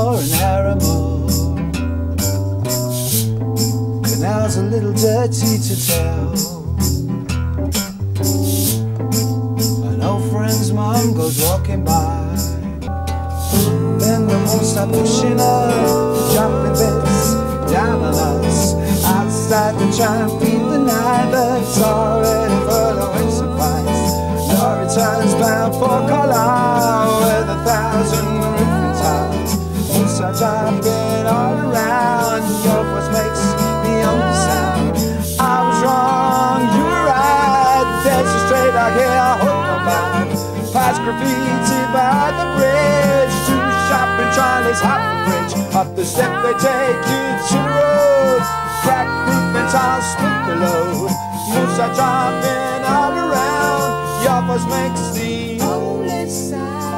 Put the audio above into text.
for an Aramo. Canal's a little dirty to tell. An old friend's mum goes walking by. Then the won't stop pushing her, dropping bits down on us. Outside to try and feed the night, but it's already following some fights. Lorry turns bound for Carlisle with 1,000 roofing tiles. Inside jumping all around, your voice makes the only sound. I was wrong, you were right. There's a straight out here, I hope I'm back. Past graffiti by the bridge, to shopping Charlie's Hopper Bridge. Up the step they take you to the road. Crack roof and tiles split below. Moose are dropping all around. Your voice makes the only sound.